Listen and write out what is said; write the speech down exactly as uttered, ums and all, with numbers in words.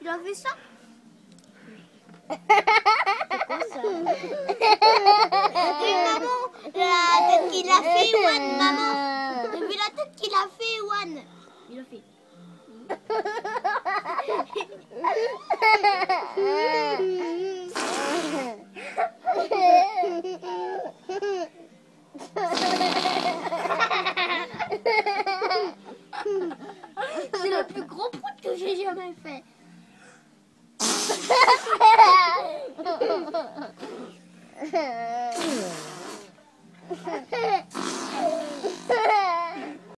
Tu as fait ça? C'est quoi ça? Et maman, la tête qu'il a fait, One, maman. T'as vu la tête qu'il a fait, One? Il a fait. C'est le plus gros prout que j'ai jamais fait.